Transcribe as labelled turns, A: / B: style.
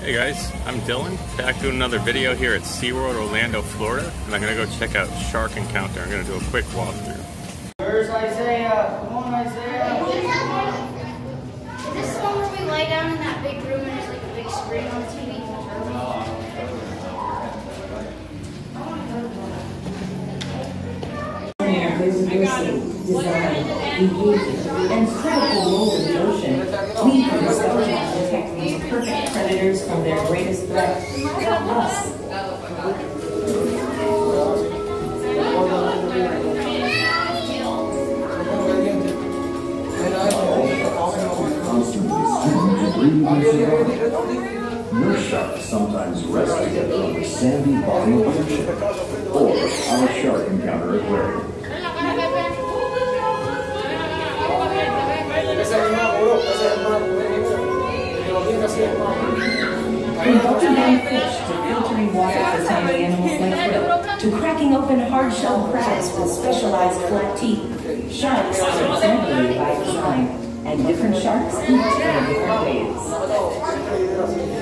A: Hey guys, I'm Dylan, back doing another video here at SeaWorld Orlando, Florida, and I'm going to go check out Shark Encounter. I'm going to do a quick walkthrough.
B: Where's Isaiah? Come on, Isaiah.
C: Is this the one where we lie down in that big room and there's like a big screen on the TV?
D: And critical role in the ocean, we can discover and protect these perfect predators from their greatest threat, us.
E: Nurse sharks sometimes rest together on the sandy bottom of your ship, or our Shark Encounter aquarium.
D: From bubbling fish to filtering water for tiny animals like krill, to cracking open hard-shelled crabs with specialized flat teeth, sharks are exemplary by design, and different sharks eat in different ways.